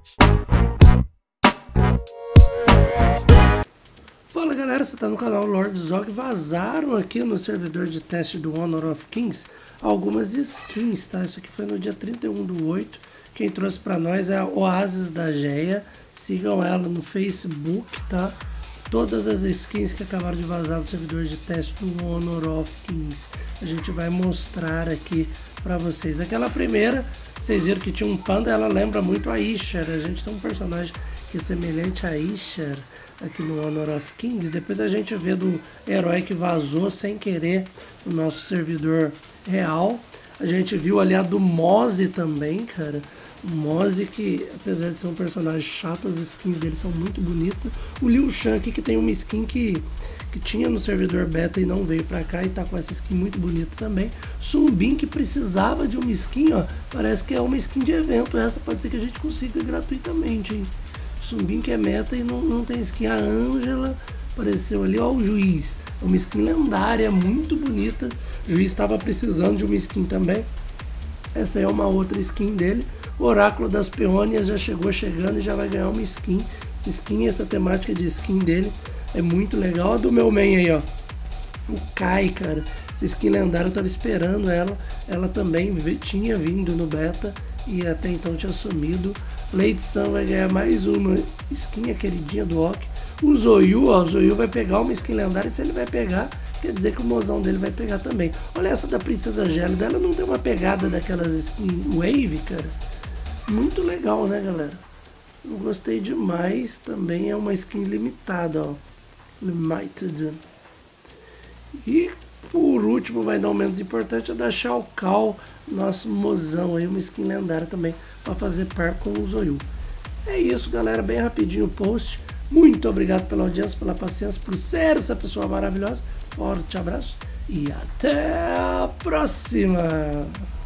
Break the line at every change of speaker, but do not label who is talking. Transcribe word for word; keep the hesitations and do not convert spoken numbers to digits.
Fala galera, você está no canal Lord Zog. Vazaram aqui no servidor de teste do Honor of Kings algumas skins, tá? Isso aqui foi no dia trinta e um do oito. Quem trouxe para nós é a Oasis da Geia. Sigam ela no Facebook, tá? Todas as skins que acabaram de vazar no servidor de teste do Honor of Kings a gente vai mostrar aqui para vocês. Aquela primeira, vocês viram que tinha um panda, ela lembra muito a Isher. A gente tem um personagem que é semelhante a Isher aqui no Honor of Kings. Depois a gente vê do herói que vazou sem querer no nosso servidor real. A gente viu ali a do Mozzie também, cara. O Mozzie, que apesar de ser um personagem chato, as skins dele são muito bonitas. O Liu Shan aqui, que tem uma skin que, que tinha no servidor beta e não veio pra cá, e tá com essa skin muito bonita também. Sun Bin, que precisava de uma skin, ó. Parece que é uma skin de evento. Essa pode ser que a gente consiga gratuitamente, hein. Sun Bin, que é meta e não, não tem skin. A Ângela apareceu ali, ó, o Juiz. É uma skin lendária, muito bonita. O Juiz estava precisando de uma skin também. Essa é uma outra skin dele. O Oráculo das Peônias já chegou chegando e já vai ganhar uma skin. Essa skin, essa temática de skin dele é muito legal. A do meu main aí, ó. O Kai, cara. Essa skin lendária, eu tava esperando ela. Ela também tinha vindo no beta e até então tinha sumido. Lady Sun vai ganhar mais uma skin, a queridinha do Ok. O Zoyu, ó, o Zoyu vai pegar uma skin lendária, e se ele vai pegar, quer dizer que o mozão dele vai pegar também. Olha essa da Princesa Gélida, ela não tem uma pegada daquelas skin Wave, cara. Muito legal, né, galera? Eu gostei demais, também é uma skin limitada, ó. Limited. E por último, vai dar o menos importante, é da Shao Kahn, nosso mozão aí, uma skin lendária também, para fazer par com o Zoyu. É isso, galera, bem rapidinho o post. Muito obrigado pela audiência, pela paciência, por ser essa pessoa maravilhosa. Forte abraço e até a próxima!